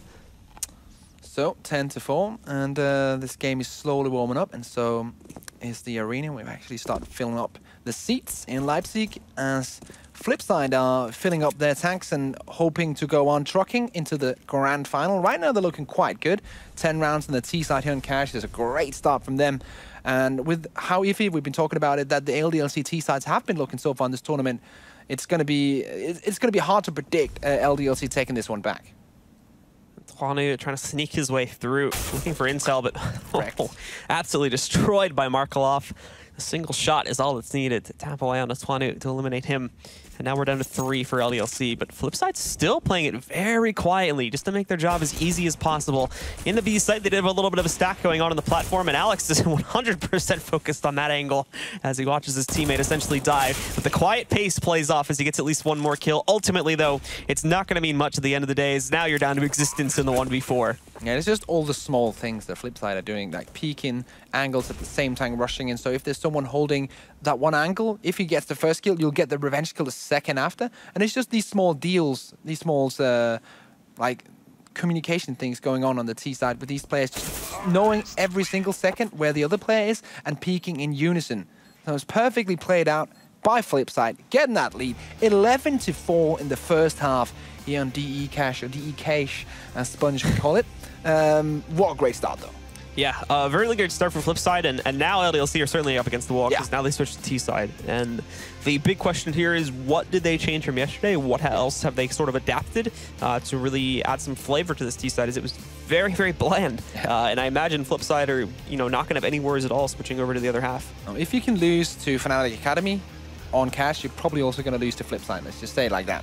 So, ten to four, and uh, this game is slowly warming up, and so is the arena. We've actually started filling up the seats in Leipzig, as Flipside are filling up their tanks and hoping to go on trucking into the grand final. Right now, they're looking quite good. ten rounds on the T side here in Cash. There's a great start from them. And with how iffy we've been talking about it, that the L D L C T sides have been looking so far in this tournament, it's going to be it's going to be hard to predict uh, L D L C taking this one back. Twanu trying to sneak his way through, looking for intel, but oh, absolutely destroyed by Markelov. A single shot is all that's needed to tap away on Twanu to eliminate him. And now we're down to three for L D L C, but Flipside's still playing it very quietly, just to make their job as easy as possible. In the B site, they did have a little bit of a stack going on on the platform, and Alex is one hundred percent focused on that angle as he watches his teammate essentially die. But the quiet pace plays off as he gets at least one more kill. Ultimately, though, it's not going to mean much at the end of the day, as now you're down to Existence in the one v four. Yeah, it's just all the small things that Flipside are doing, like peeking angles at the same time rushing in. So if there's someone holding that one angle, if he gets the first kill, you'll get the revenge kill the second after. And it's just these small deals, these small, uh, like, communication things going on on the T side with these players, just knowing every single second where the other player is and peeking in unison. So it's perfectly played out by Flipside, getting that lead, eleven to four in the first half here on D E Cash, or D E Cash, as Sponge would call it. Um, what a great start, though. Yeah, a uh, very good start from Flipside, and, and now L D L C are certainly up against the wall because yeah. now they switched to T side. And the big question here is, what did they change from yesterday? What else have they sort of adapted uh, to really add some flavor to this T side? As it was very, very bland, uh, and I imagine Flipside are you know not going to have any worries at all switching over to the other half. If you can lose to Fnatic Academy on Cash, you're probably also going to lose to Flipside. Let's just say it like that.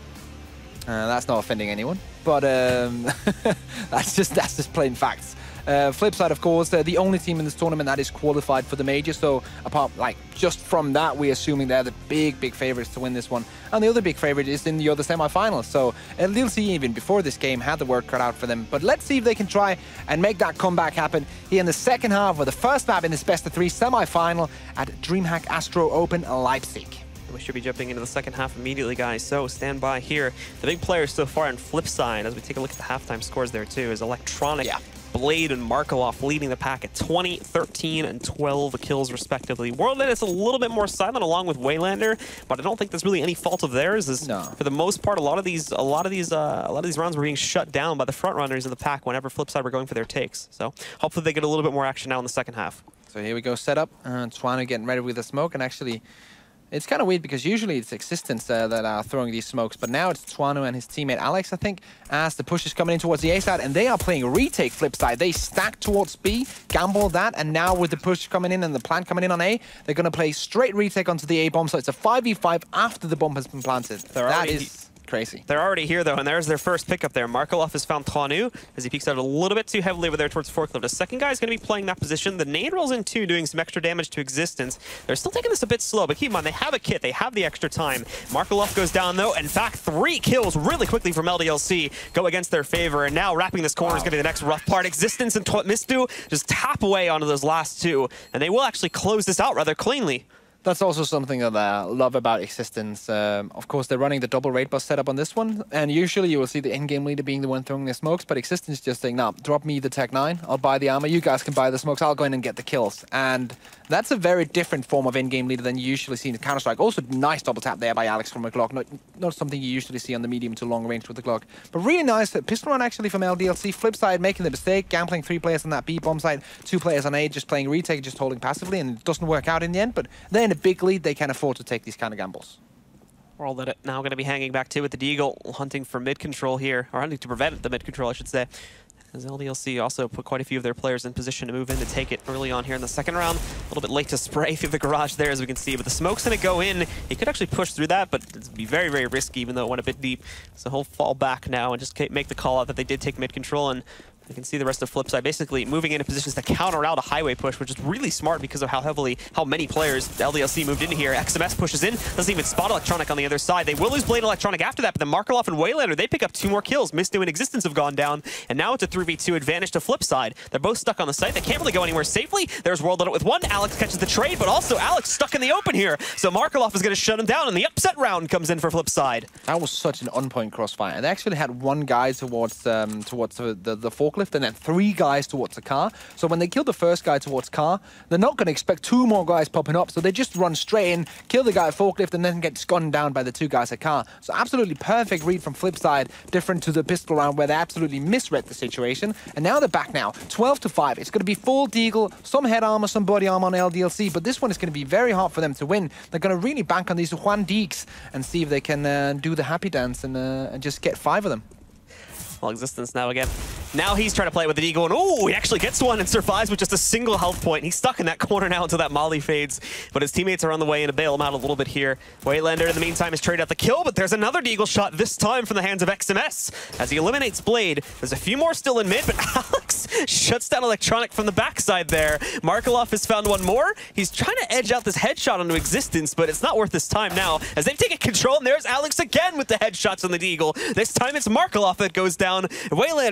Uh, that's not offending anyone, but um, that's just that's just plain facts. Uh, Flipside, of course, they're the only team in this tournament that is qualified for the major. So apart, like, just from that, we're assuming they're the big, big favorites to win this one. And the other big favorite is in the other semifinals. So L D L C, even before this game, had the work cut out for them. But let's see if they can try and make that comeback happen here in the second half of the first map in this best of three semifinal at DreamHack Astro Open Leipzig. We should be jumping into the second half immediately, guys, so stand by here. The big players so far in Flipside, as we take a look at the halftime scores there too, is Electronic, yeah. Blade, and Markelov leading the pack at twenty, thirteen, and twelve kills respectively. Worldnet is a little bit more silent along with Waylander, but I don't think there's really any fault of theirs. As no. For the most part, a lot of these, a lot of these, uh, a lot of these rounds were being shut down by the front runners of the pack whenever Flipside were going for their takes. So hopefully they get a little bit more action now in the second half. So here we go, setup. Uh, Twano getting ready with the smoke, and actually, it's kind of weird because usually it's Existence uh, that are throwing these smokes, but now it's Twano and his teammate Alex, I think, as the push is coming in towards the A side, and they are playing retake Flipside. They stack towards B, gamble that, and now with the push coming in and the plant coming in on A, they're going to play straight retake onto the A bomb, so it's a five v five after the bomb has been planted. They're that is crazy. They're already here, though, and there's their first pickup there. Markelov has found Twanu as he peeks out a little bit too heavily over there towards Forklift. The second guy is going to be playing that position. The nade rolls in, too, doing some extra damage to Existence. They're still taking this a bit slow, but keep in mind, they have a kit. They have the extra time. Markelov goes down, though. In fact, three kills really quickly from L D L C go against their favor, and now wrapping this corner wow. is going to be the next rough part. Existence and Mistu just tap away onto those last two, and they will actually close this out rather cleanly. That's also something that I love about Existence. Um, of course, they're running the double raid bus setup on this one, and usually you will see the in-game leader being the one throwing the smokes, but Existence just saying, nah, drop me the Tech nine, I'll buy the armor, you guys can buy the smokes, I'll go in and get the kills. And that's a very different form of in-game leader than you usually see in Counter-Strike. Also, nice double tap there by Alex from a Glock. Not, not something you usually see on the medium to long range with the Glock. But really nice pistol run actually from L D L C. Flipside making the mistake, gambling three players on that B bomb side, two players on A, just playing retake, just holding passively, and it doesn't work out in the end. But they're in a big lead, they can afford to take these kind of gambles. World at it now going to be hanging back too with the Deagle, hunting for mid control here, or hunting to prevent the mid control, I should say. As L D L C also put quite a few of their players in position to move in to take it early on here in the second round. A little bit late to spray through the garage there, as we can see, but the smoke's going to go in. He could actually push through that, but it'd be very, very risky, even though it went a bit deep. So he'll fall back now and just make the call out that they did take mid control, and you can see the rest of Flipside basically moving into positions to counter out a highway push, which is really smart because of how heavily, how many players L D L C moved into here. X M S pushes in, doesn't even spot Electronic on the other side. They will lose Blade Electronic after that, but then Markelov and Waylander, they pick up two more kills. Mistu and Existence have gone down, and now it's a three v two advantage to Flipside. They're both stuck on the site. They can't really go anywhere safely. There's World at it with one. Alex catches the trade, but also Alex stuck in the open here. So Markelov is going to shut him down, and the upset round comes in for Flipside. That was such an on-point crossfire. They actually had one guy towards um, towards the, the, the forklift, and then three guys towards the car. So when they kill the first guy towards car, they're not going to expect two more guys popping up. So they just run straight in, kill the guy at forklift, and then get gunned down by the two guys at car. So absolutely perfect read from Flipside, different to the pistol round where they absolutely misread the situation. And now they're back now, twelve to five. It's going to be full Deagle, some head armor, some body armor on L D L C, but this one is going to be very hard for them to win. They're going to really bank on these Juan Deeks and see if they can uh, do the happy dance and, uh, and just get five of them. Well, Existence now again. Now he's trying to play with the Deagle, and oh, he actually gets one and survives with just a single health point. He's stuck in that corner now until that molly fades, but his teammates are on the way in to bail him out a little bit here. Waylander, in the meantime, has traded out the kill, but there's another Deagle shot, this time from the hands of X M S, as he eliminates Blade. There's a few more still in mid, but Alex shuts down Electronic from the backside there. Markelov has found one more. He's trying to edge out this headshot onto Existence, but it's not worth his time now, as they've taken control, and there's Alex again with the headshots on the Deagle. This time it's Markelov that goes down. Waylander, in the meantime,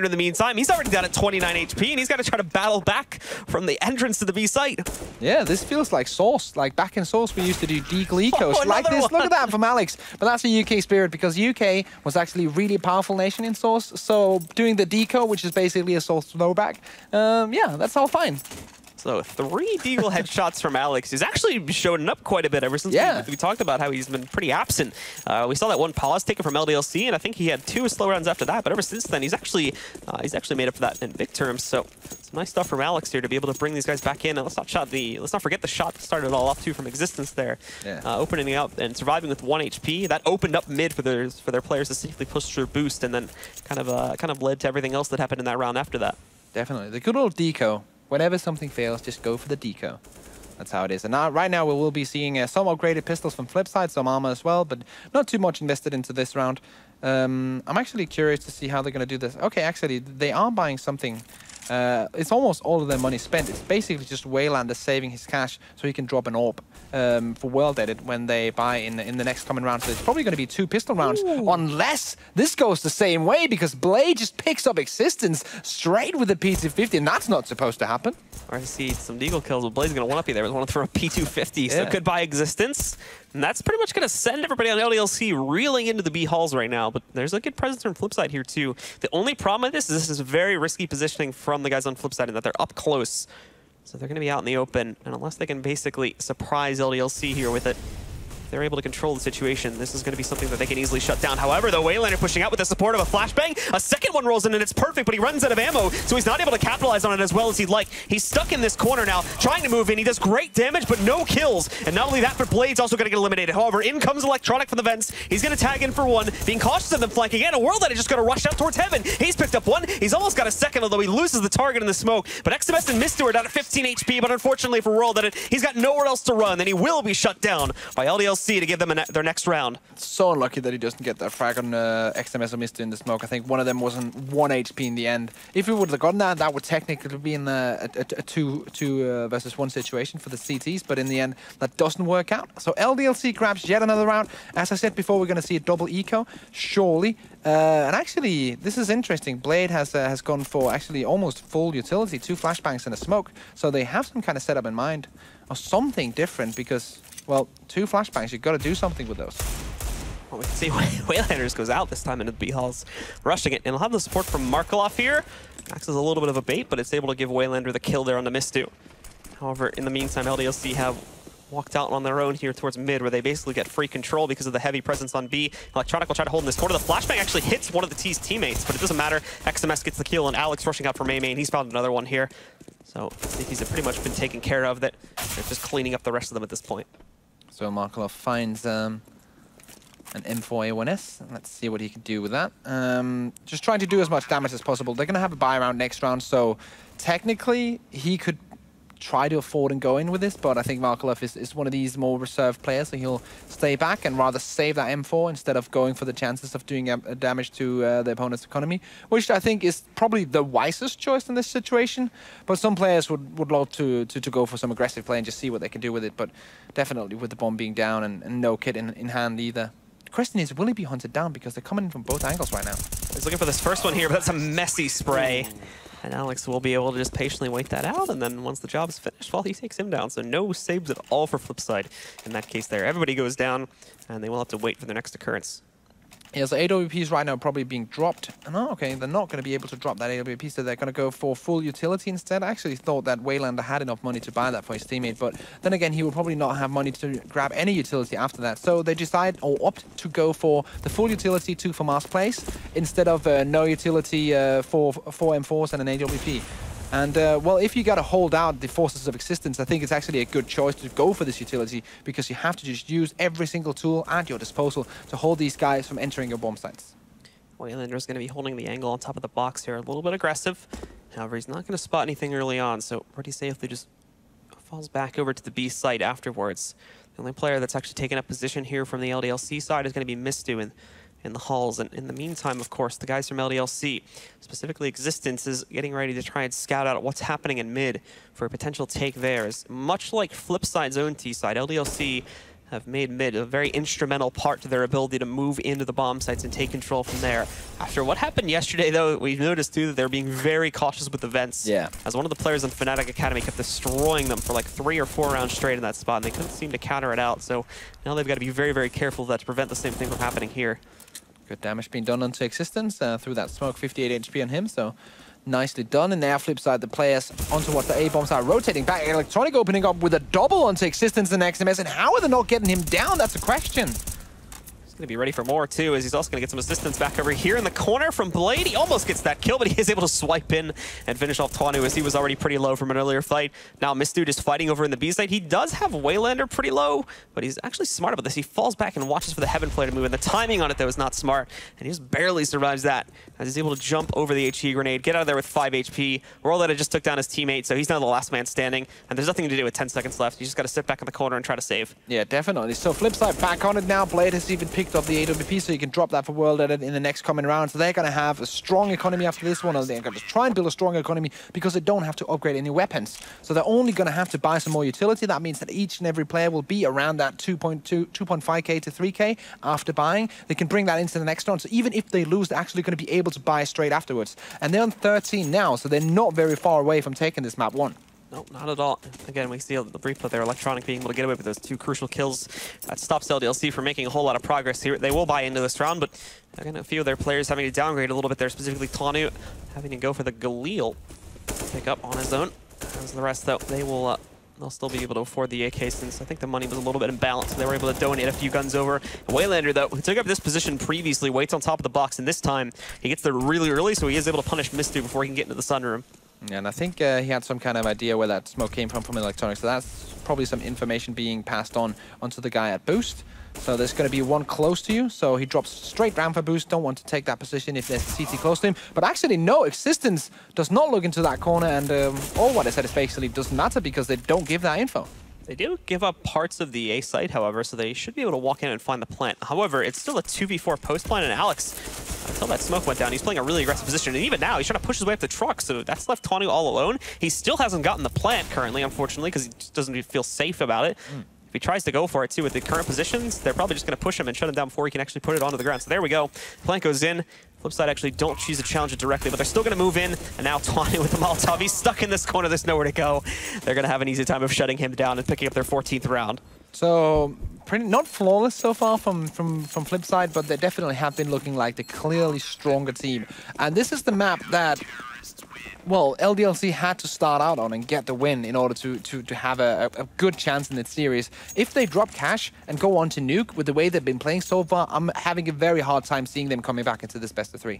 time. He's already down at twenty-nine H P, and he's got to try to battle back from the entrance to the B site. Yeah, this feels like Source. Like back in Source, we used to do Deagle Eco. Oh, like this. one. Look at that from Alex. But that's a U K spirit, because U K was actually a really powerful nation in Source. So doing the Deco, which is basically a Source throwback, um, yeah, that's all fine. So three Deagle headshots from Alex. He's actually showing up quite a bit ever since yeah. we, we talked about how he's been pretty absent. Uh, we saw that one pause taken from L D L C, and I think he had two slow rounds after that. But ever since then, he's actually uh, he's actually made up for that in big terms. So some nice stuff from Alex here to be able to bring these guys back in. And let's not shot the let's not forget the shot that started it all off too from Existence there, yeah. uh, opening up and surviving with one H P. That opened up mid for their for their players to safely push through boost, and then kind of uh, kind of led to everything else that happened in that round after that. Definitely, the good old Deco. Whenever something fails, just go for the Deco. That's how it is. And now, right now, we will be seeing uh, some upgraded pistols from Flipside, some armor as well, but not too much invested into this round. Um, I'm actually curious to see how they're going to do this. Okay, actually, they are buying something. Uh, it's almost all of their money spent. It's basically just Waylander saving his cash so he can drop an orb um, for World Edit when they buy in the, in the next coming round. So it's probably going to be two pistol rounds, Ooh. unless this goes the same way, because Blade just picks up Existence straight with the P two fifty, and that's not supposed to happen. Or to see some Deagle kills, but Blade's going to one-up you there. He's want to throw a P two fifty, yeah. so goodbye Existence. And that's pretty much going to send everybody on L D L C reeling into the B halls right now. But there's a good presence from Flipside here, too. The only problem with this is this is very risky positioning from the guys on Flipside in that they're up close. So they're going to be out in the open. And unless they can basically surprise L D L C here with it, if they're able to control the situation, this is going to be something that they can easily shut down. However, the Waylander pushing out with the support of a flashbang. A second one rolls in, and it's perfect, but he runs out of ammo, so he's not able to capitalize on it as well as he'd like. He's stuck in this corner now, trying to move in. He does great damage, but no kills. And not only that, but Blade's also going to get eliminated. However, in comes Electronic from the vents. He's going to tag in for one, being cautious of them flanking. And a World that is just going to rush out towards Heaven. He's picked up one. He's almost got a second, although he loses the target in the smoke. But X M S and Mister are down at fifteen H P, but unfortunately for World that he's got nowhere else to run, and he will be shut down by L D L C to give them a their next round. So unlucky that he doesn't get that frag on uh, X M S or Mister in the smoke. I think one of them wasn't one H P in the end. If he would have gotten that, that would technically be in a, a, a two, two uh, versus one situation for the C Ts, but in the end, that doesn't work out. So L D L C grabs yet another round. As I said before, we're going to see a double eco, surely. Uh, and actually, this is interesting. Blade has uh, has gone for actually almost full utility, two flashbangs and a smoke. So they have some kind of setup in mind, or something different, because, well, two flashbangs, you've got to do something with those. Well, we can see Waylanders goes out this time into the B halls, rushing it. And he'll have the support from Markelov here. Acts as a little bit of a bait, but it's able to give Waylander the kill there on the Mistu. However, in the meantime, L D L C have walked out on their own here towards mid, where they basically get free control because of the heavy presence on B. Electronic will try to hold in this corner. The flashbang actually hits one of the T's teammates, but it doesn't matter. X M S gets the kill, and Alex rushing out for May May, and he's found another one here. So he's pretty much been taken care of. That they're just cleaning up the rest of them at this point. So Markelov finds um, an M four A one S. Let's see what he can do with that. Um, just trying to do as much damage as possible. They're going to have a buy round next round, so technically he could try to afford and go in with this, but I think Markelov is, is one of these more reserved players, so he'll stay back and rather save that M four instead of going for the chances of doing a, a damage to uh, the opponent's economy, which I think is probably the wisest choice in this situation. But some players would, would love to, to, to go for some aggressive play and just see what they can do with it, but definitely with the bomb being down and, and no kit in, in hand either. The question is, will he be hunted down? Because they're coming in from both angles right now. He's looking for this first one here, but that's a messy spray. And Alex will be able to just patiently wait that out, and then once the job is finished, well, he takes him down. So no saves at all for Flipside in that case there. Everybody goes down, and they will have to wait for their next occurrence. Yeah, so A W Ps right now probably being dropped. And oh, okay, they're not going to be able to drop that A W P, so they're going to go for full utility instead. I actually thought that Waylander had enough money to buy that for his teammate, but then again, he will probably not have money to grab any utility after that. So they decide or opt to go for the full utility to FAMAS place instead of uh, no utility uh, for four M fours and an A W P. And, uh, well, if you got to hold out the forces of existence, I think it's actually a good choice to go for this utility, because you have to just use every single tool at your disposal to hold these guys from entering your bomb sites. Waylander's going to be holding the angle on top of the box here, a little bit aggressive. However, he's not going to spot anything early on, so pretty safely just falls back over to the B site afterwards. The only player that's actually taken up position here from the L D L C side is going to be Mistu in, in the halls. And in the meantime, of course, the guys from L D L C, specifically Existence, is getting ready to try and scout out what's happening in mid for a potential take there. As much like Flipside's own T side, L D L C have made mid a very instrumental part to their ability to move into the bomb sites and take control from there. After what happened yesterday, though, we've noticed, too, that they're being very cautious with the vents. Yeah. As one of the players on Fnatic Academy kept destroying them for like three or four rounds straight in that spot, and they couldn't seem to counter it out. So now they've got to be very, very careful of that to prevent the same thing from happening here. Good damage being done onto Existence uh, through that smoke, fifty-eight H P on him, so nicely done. And now flip side, the players onto what the A-bombs are rotating back. Electronic opening up with a double onto Existence and X M S, and how are they not getting him down? That's a question. He's going to be ready for more, too, as he's also going to get some assistance back over here in the corner from Blade. He almost gets that kill, but he is able to swipe in and finish off Twanu, as he was already pretty low from an earlier fight. Now, Misty just fighting over in the B side. He does have Waylander pretty low, but he's actually smart about this. He falls back and watches for the Heaven Flare to move, and the timing on it, though, is not smart, and he just barely survives that, as he's able to jump over the H E grenade, get out of there with five H P. Worldetta just took down his teammate, so he's now the last man standing, and there's nothing to do with ten seconds left. You just got to sit back in the corner and try to save. Yeah, definitely. So flip side back on it now. Blade has even picked up the A W P, so you can drop that for Worldetta in the next coming round. So they're going to have a strong economy after this one. They're going to try and build a strong economy because they don't have to upgrade any weapons. So they're only going to have to buy some more utility. That means that each and every player will be around that two point two, two point five K to three K after buying. They can bring that into the next round. So even if they lose, they're actually going to be able to buy straight afterwards. And they're on thirteen now, so they're not very far away from taking this map one. No, not at all. Again, we see the replay there, Electronic being able to get away with those two crucial kills. That stops L D L C from making a whole lot of progress here. They will buy into this round, but again, a few of their players having to downgrade a little bit there, specifically Twanu having to go for the Galil pick up on his own. As the rest, though, they will uh, they'll still be able to afford the A K, since I think the money was a little bit imbalanced, so they were able to donate a few guns over. Waylander, though, who took up this position previously, waits on top of the box, and this time he gets there really early, so he is able to punish Mistu before he can get into the sunroom. Yeah, and I think uh, he had some kind of idea where that smoke came from from Electronic, so that's probably some information being passed on onto the guy at Boost. So there's going to be one close to you, so he drops straight down for Boost. Don't want to take that position if there's a C T close to him. But actually, no, Existence does not look into that corner, and um, all what I said is basically doesn't matter because they don't give that info. They do give up parts of the A site, however, so they should be able to walk in and find the plant. However, it's still a two v four post plant, and Alex, until that smoke went down, he's playing a really aggressive position, and even now, he's trying to push his way up the truck, so that's left Twanu all alone. He still hasn't gotten the plant currently, unfortunately, because he just doesn't feel safe about it. Mm. If he tries to go for it, too, with the current positions, they're probably just going to push him and shut him down before he can actually put it onto the ground. So there we go. Plant goes in. Flipside actually don't choose to challenge it directly, but they're still going to move in. And now Twanu with the Molotov. He's stuck in this corner. There's nowhere to go. They're going to have an easy time of shutting him down and picking up their fourteenth round. So, pretty not flawless so far from, from, from Flipside, but they definitely have been looking like the clearly stronger team. And this is the map that, well, L D L C had to start out on and get the win in order to, to, to have a, a good chance in this series. If they drop cash and go on to nuke with the way they've been playing so far, I'm having a very hard time seeing them coming back into this best of three.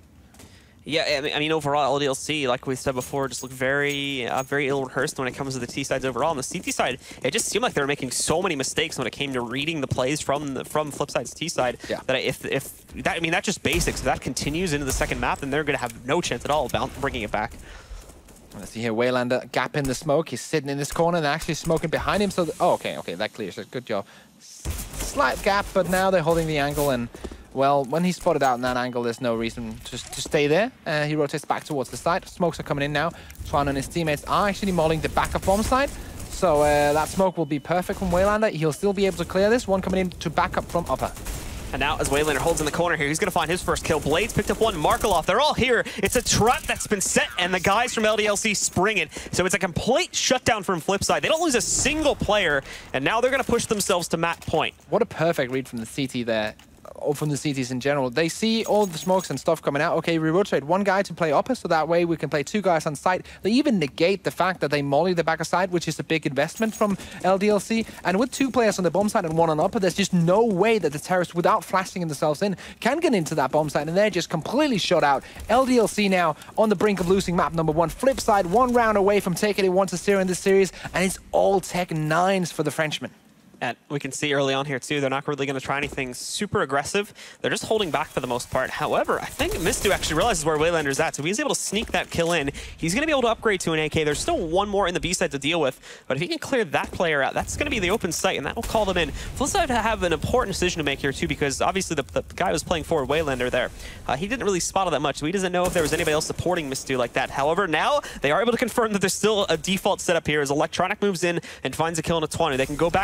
Yeah, I mean, overall, L D L C, like we said before, just looked very, uh, very ill-rehearsed when it comes to the T sides overall. On the C T side, it just seemed like they were making so many mistakes when it came to reading the plays from the, from Flipside's T side. Yeah. That if if that, I mean, that's just basics. If that continues into the second map, then they're going to have no chance at all about bringing it back. Let's see here, Waylander gap in the smoke. He's sitting in this corner and actually smoking behind him. So, oh, okay, okay, that clears it. Good job. Slight gap, but now they're holding the angle and. Well, when he's spotted out in that angle, there's no reason to, to stay there. Uh, he rotates back towards the side. Smokes are coming in now. Twan and his teammates are actually mauling the back of bomb side. So uh, that smoke will be perfect from Waylander. He'll still be able to clear this. One coming in to back up from upper. And now, as Waylander holds in the corner here, he's going to find his first kill. Blades picked up one, Markeloff. They're all here. It's a trap that's been set, and the guys from L D L C spring it. So it's a complete shutdown from Flipside. They don't lose a single player, and now they're going to push themselves to map point. What a perfect read from the C T there. Or from the C Ts in general. They see all the smokes and stuff coming out. Okay, we rotate one guy to play upper, so that way we can play two guys on site. They even negate the fact that they molly the back side, which is a big investment from L D L C. And with two players on the bomb side and one on upper, there's just no way that the terrorists, without flashing themselves in, can get into that bomb side, and they're just completely shut out. L D L C now on the brink of losing map number one. Flipside, one round away from taking it one to zero in this series, and it's all tech nines for the Frenchman. And we can see early on here, too, they're not really going to try anything super aggressive. They're just holding back for the most part. However, I think Mistu actually realizes where Waylander's at, so he's able to sneak that kill in. He's going to be able to upgrade to an A K. There's still one more in the B side to deal with, but if he can clear that player out, that's going to be the open site, and that will call them in. Flipside have an important decision to make here, too, because obviously the, the guy who was playing forward, Waylander there, uh, he didn't really spot it that much, so he doesn't know if there was anybody else supporting Mistu like that. However, now they are able to confirm that there's still a default setup here as Electronic moves in and finds a kill on a Twanu. They can go back to their standard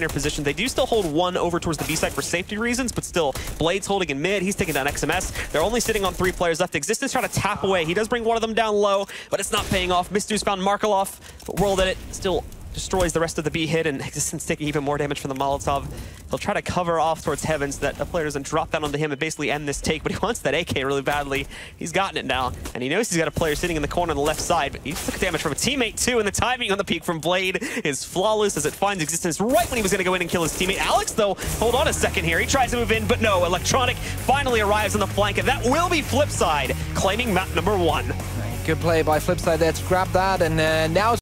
binary position. They do still hold one over towards the B side for safety reasons, but still, Blade's holding in mid. He's taking down X M S. They're only sitting on three players left. Existence trying to tap away. He does bring one of them down low, but it's not paying off. Mistu's found Markelov, but World Edit still destroys the rest of the B hit, and Existence taking even more damage from the Molotov. He'll try to cover off towards Heaven so that a player doesn't drop down onto him and basically end this take, but he wants that A K really badly. He's gotten it now, and he knows he's got a player sitting in the corner on the left side, but he took damage from a teammate too, and the timing on the peak from Blade is flawless as it finds Existence right when he was going to go in and kill his teammate. Alex, though, hold on a second here. He tries to move in, but no. Electronic finally arrives on the flank, and that will be Flipside claiming map number one. Good play by Flipside there to grab that, and uh, now